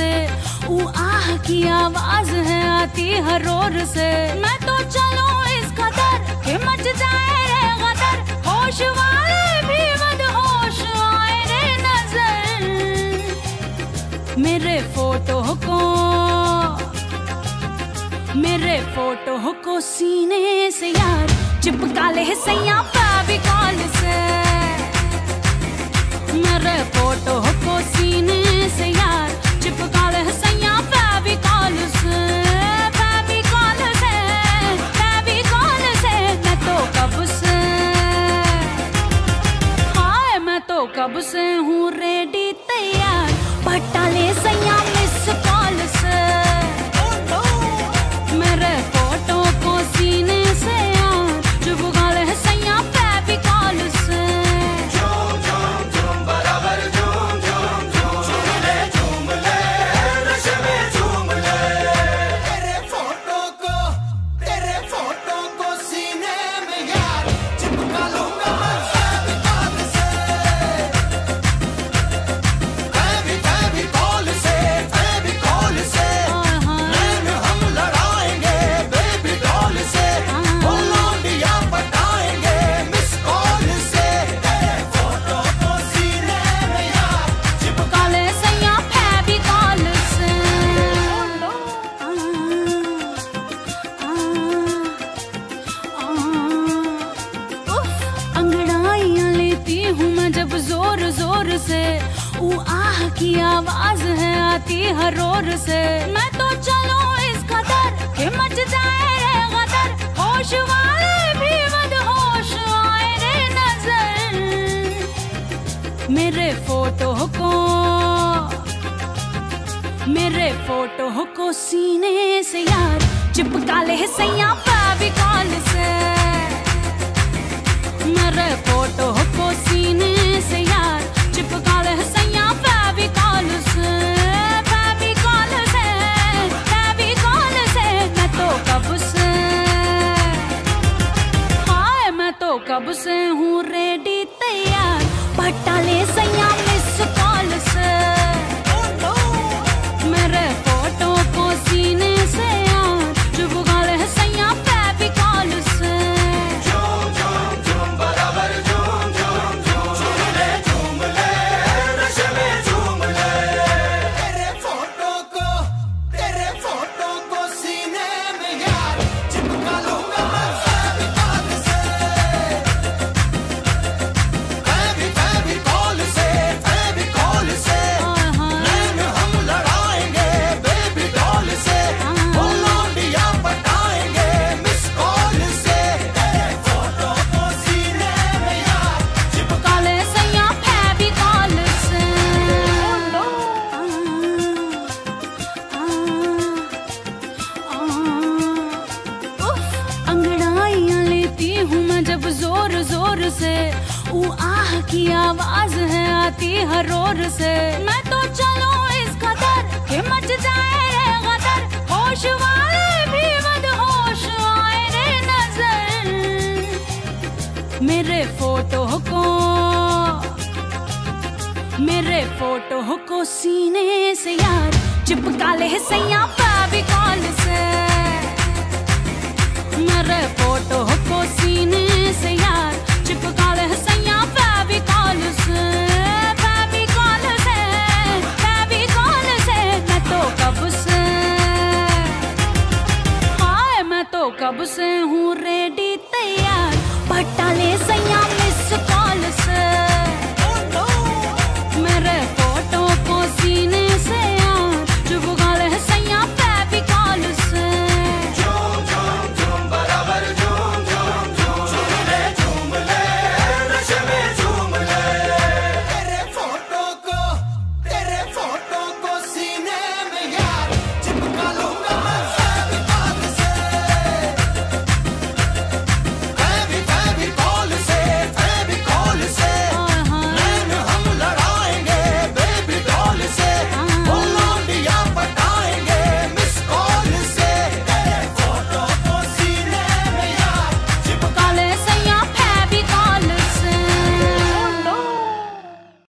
से। आह की आवाज है आती हर रोर से। मैं तो चलूं इस कदर कि मच जाए रे गदर, होश वाले भी मदहोश आए रे नजर। मेरे फोटो को सीने से यार चिपका ले सैया फेविकॉल से। मेरे फोटो को सीने से यार चिपका ले सैया फेविकॉल से। फेविकॉल से मैं तो कब से हूँ रेडी तैयार, पटा ले सैया मिस कॉल से। मेरे फोटो को सीने से यार चिपका ले सैया फेविकॉल से। जोर से आह की आवाज है आती हर रोर से। मैं तो चलूं इस कदर कि मच जाए रे गदर, होश वाले भी मदहोश आए रे नजर। मेरे फोटो को सीने से यार चिपका ले सैया फेविकॉल से। मेरे फोटो को सीने से यार चिपका ले सैया फेविकॉल से। फेविकॉल से मैं तो कब से हूँ रेडी तैयार, पटा ले सैया मिस कॉल से। मेरे फोटो को सीने से यार चिपका ले सैया फेविकॉल से। जोर से आह की आवाज है आती हर रोर से। मैं तो चलूं इस कदर कि मच जाए रे गदर, होश वाले भी मदहोश आए रे नजर। मेरे फोटो को सीने से यार चिपका ले सैया फेविकॉल